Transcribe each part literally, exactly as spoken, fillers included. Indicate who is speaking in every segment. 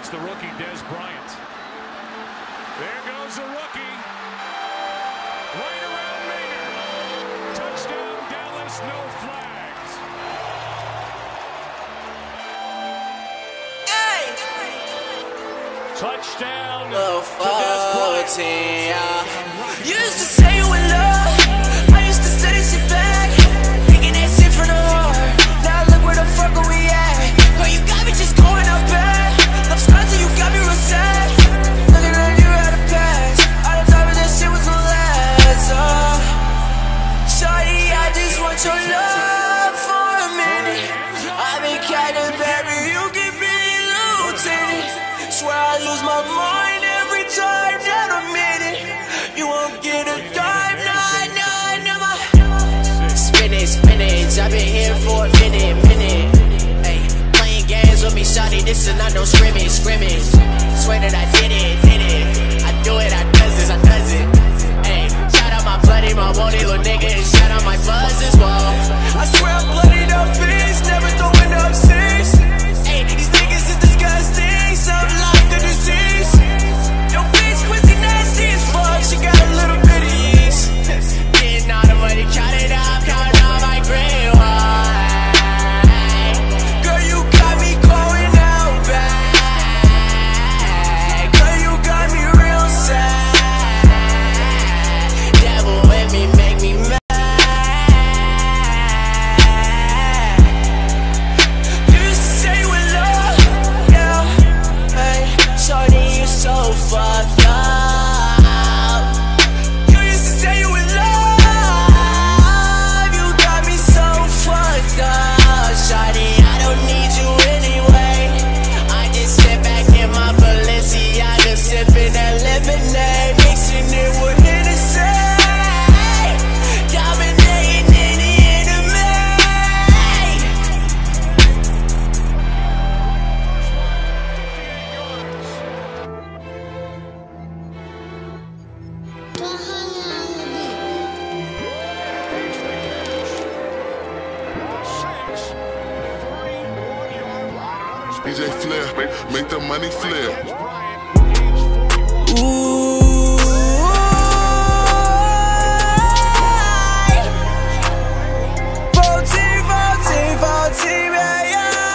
Speaker 1: It's the rookie, Dez Bryant. There goes the rookie. Right around Maynard. Touchdown, Dallas, no flags.
Speaker 2: Hey.
Speaker 1: Touchdown
Speaker 2: oh,
Speaker 1: to Dez Bryant.
Speaker 2: Yeah. You used to say you in love. I used to say sit back. Thinking that shit from the heart. Now look where the fuck are we at. Girl, you got me just going up bad. Love scars and you got me real sad. Looking at you out of past. All the time that shit was the last. Oh. Shawty, I just want your love for a minute. I've been Captain Barry, you can be Lieutenant. Swear I lose my mind every time that I'm in it. You won't get a dime, nah, nah, never. Spinach, spinach, I've been here for a minute, minute. Ay, playing games with me, shawty, this is not no scrimmage, scrimmage. Swear that I did it, did it. I do it, I does this, I does it. Ay, shout out my bloody, my woody little nigga, and shout out my buzz as well. I swear I'm bloodied up beast, never throwing up six. Ay, these niggas is disgusting, something like a disease. Yo, bitch, pussy nasty as fuck, she got a little bit of yeast. Getting all the money, count it up, count all my green wine. Girl, you got me going out back. Girl, you got me real sad. Devil with me, make me mad. You used to say you in love, yeah. Hey, shorty, you so fucked up. You used to say you in love. You got me so fucked up. Shorty, I don't need you anyway. I just sit back in my Balenciaga, sipping that lemonade, mixing it with Hennessy, dominating any enemy.
Speaker 3: D J Flair, make the money flare.
Speaker 2: Ooh, voting, voting, voting, yeah,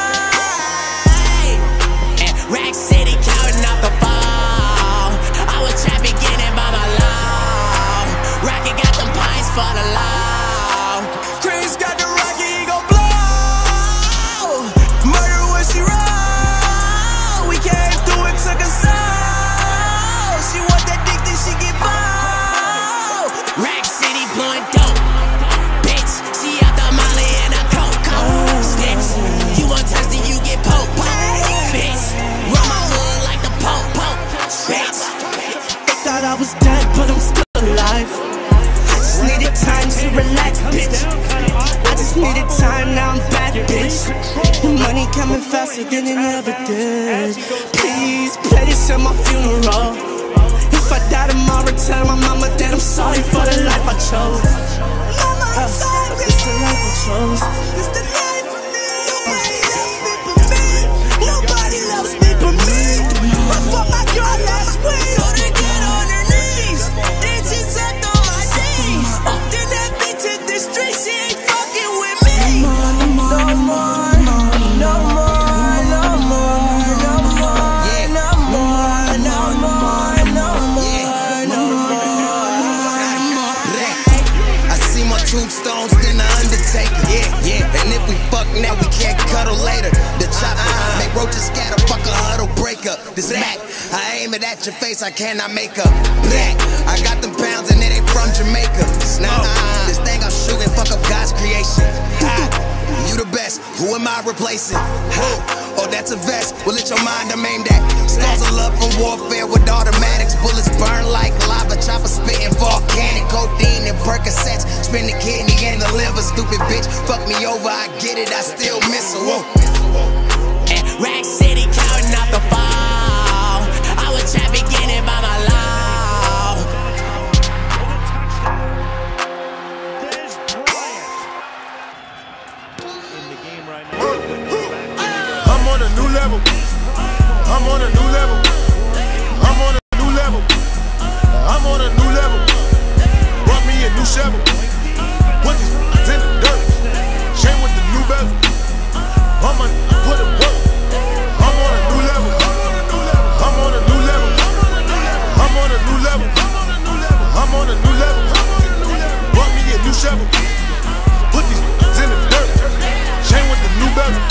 Speaker 2: yeah. And Rack City counting out the ball. I was trapping, getting by my law. Rocket got them pines for the law. Chris got the rocket, he gon' blow. Murder when she roll. We came through and took us out. She want that dick, then she get bold. Rack City blowing dope. Bitch, she out the molly and a coke. Sticks, you want touch, then you get poked. Bitch, run my hood like the Pope. Pope. Bitch, they thought I was dead, but I'm still alive. I just needed time to relax, bitch. I just needed time, now I'm back, bitch. The money coming faster than it ever did. Please play this at my funeral. If I die tomorrow, tell my mama that I'm sorry for the life I chose. Mama, I'm sorry. It's the life I chose. It's the life for me. Nobody loves me but me. I fought my girl last week. Told her get on her knees. Then she sucked on my knees. Then that bitch hit the street. She ain't fucking with me. No more, no more, no more, no more, no more, no more, no more, no more, no more.
Speaker 4: I see my tombstones, then the Undertaker. Yeah, yeah. And if we fuck now, we can't cuddle later. The chopper make roaches scatter, fuck a huddle breaker. This Mac, I aim it at your face, I cannot make up. Black, I got them pounds and it ain't from Jamaica. Nah, this thing I'm shooting, fuck up God's creation. Ha, you the best, who am I replacing? Ha, oh, that's a vest, well, it's your mind I'm aimed at. Stars of love from warfare with automatics. Bullets burn like lava, chopper spitting volcanic. Codeine and Percocets, spin the kidney and the liver. Stupid bitch, fuck me over, I get it, I still miss her. Whoa.
Speaker 2: And Rack City counting out the ball. I was trapping, getting by my law.
Speaker 1: Dez Bryant in the game right now.
Speaker 3: I'm on a new level.
Speaker 5: I'm on a new level. I'm on a new level. I'm on a new level. Brought me a new shovel. Put these in the dirt. Chain with the new bezel. I'ma put it work. I'm on a new level. I'm on a new level. I'm on a new level. I'm on a new level. Brought me a new shovel. Put these in the dirt. Chain with the new bezel.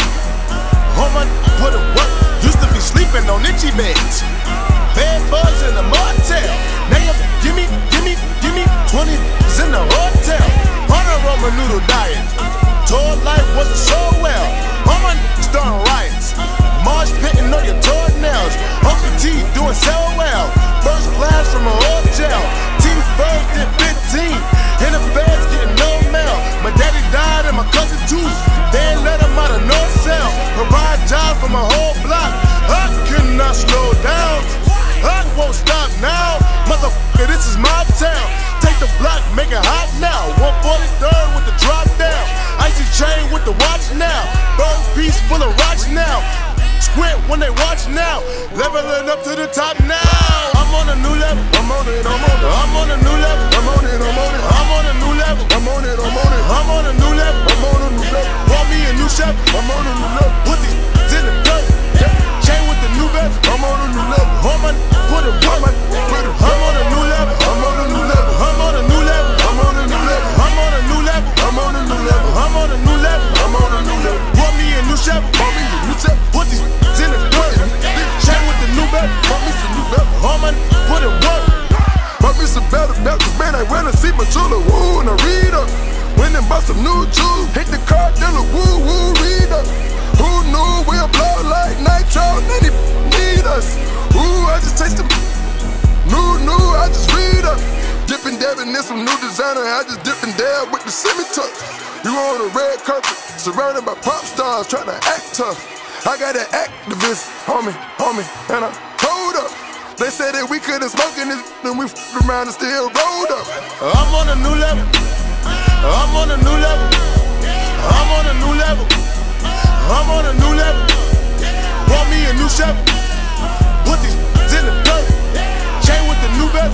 Speaker 5: I'ma put it work. Used to be sleeping on itchy beds. Bed bugs in the motel. Now you give me, give me, give me twenties in the hotel. On a Roman noodle diet. Told life wasn't so well. All my niggas starting riots. Marsh pitting on your toenails. Uncle T doing so well. First class from a hotel. T first did fifteen. In the feds getting no mail. My daddy died and my cousin too. They ain't let him out of no cell. Provide jobs for my whole block. I cannot slow down. I won't stop now. Motherfucker, this is my town. Take the block, make it hot now. one forty-third with the drop down. Icy chain with the watch now. Bird piece full of rocks now. Squint when they watch now. Leveling up to the top now. I'm on a new level. I'm on it, I'm on it. I'm on a new level. I'm on it, I'm on it. I'm on a new level. I'm on it, I'm on it. I'm on a new level. I'm on a new level. Bought me a new chef. I'm on a new level. Put these in the dirt. Chain with the new bezel. I'm on a new level. I'm on, put it work. I'm on a new level. I'm on a new level. I'm on a new level. I'm on a new level. I'm on a new level. I'm on a new level. I'm on a new level. I'm on a new level. Brought me a new chef. Brought me a new chef. Put these in the dirt. Chain with the new bezel. Brought me some new bezel. I'm on, put it work. Brought me some better belts. Man, I went to see my chula. Woo, and I read up. Went and bought some new jewels. Hit the car dealer. Woo, woo, read up. Who knew we'll blow like nitro? Many need us. Ooh, I just taste them. New, new, I just read up. Dipping, dabbing in some new designer. I just dip and dab with the semi-tuck. You on a red carpet, surrounded by pop stars, trying to act tough. I got an activist, homie, homie, and I hold up. They said that we couldn't smoke in this, and we f***ed around and still rolled up. I'm on a new level. I'm on a new level. I'm on a new level. I'm on a new level. Brought me a new chef. Put these in the dirt. Chain with the new bezel.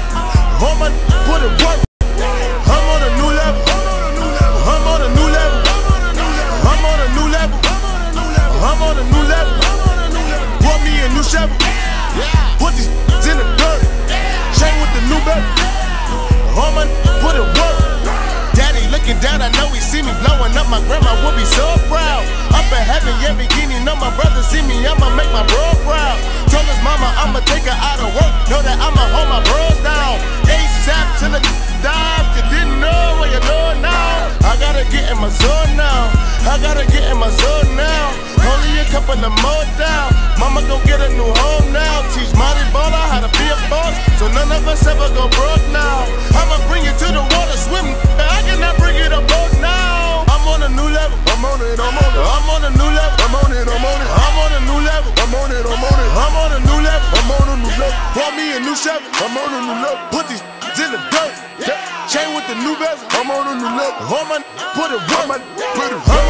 Speaker 5: I'ma put it work. I'm on a new level. I'm on a new level. I'm on a new level. I'm on a new level. Brought me a new chef. Put these in the dirt. Chain with the new bezel. I'ma put it work. Daddy looking down, I know he see me blowing up. My grandma would be so proud. Up in heaven, yeah, beginning. Know my brother see me, I'ma make my bro proud. Told his mama I'ma take her out of work. Know that I'ma hold my bros down. ASAP till the dive. You didn't know, well you know now. I gotta get in my zone now. I gotta get in my zone now. Only a couple of more down. Mama gon' get a new home now. Teach Marty Baller how to be a boss, so none of us ever go broke now. I'ma bring you to the water, swim. I cannot bring you to boat now. I'm on a new level. I'm on it, I'm on it. I'm on a new level. I'm on it, I'm on it. I'm on a new level. I'm on it, I'm on it. I'm on a new level. I'm on a new level. Brought me a new chef. I'm on a new level. Put these in the dirt. Chain with the new bezel. I'm on a new level. I'ma put it work. Put it work.